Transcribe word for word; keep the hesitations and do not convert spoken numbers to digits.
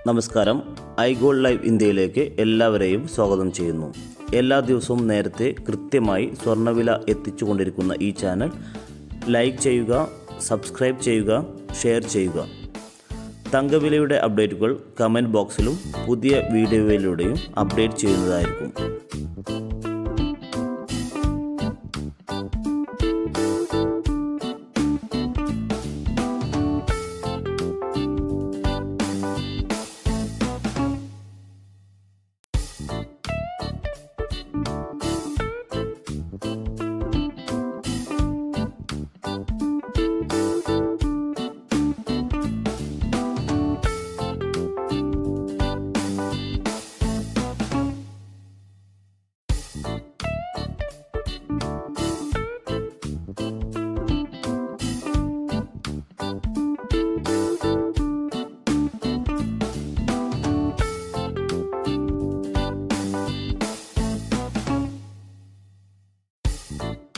നമസ്കാരം. I gold live ഇന്ത്യയിലേക്ക് എല്ലാവരെയും സ്വാഗതം ചെയ്യുന്നു. എല്ലാ ദിവസവും നേരത്തെ കൃത്യമായി സ്വർണ്ണവില എത്തിച്ചുകൊണ്ടിരിക്കുന്ന ഈ ചാനൽ ലൈക്ക് ചെയ്യുക, സബ്സ്ക്രൈബ് ചെയ്യുക, ഷെയർ ചെയ്യുക. തങ്കവിലയുടെ അപ്ഡേറ്റുകൾ കമൻറ്റ് ബോക്സിലും പുതിയ വീഡിയോയിലൂടെയും അപ്ഡേറ്റ് ചെയ്യുന്നതായിരിക്കും. you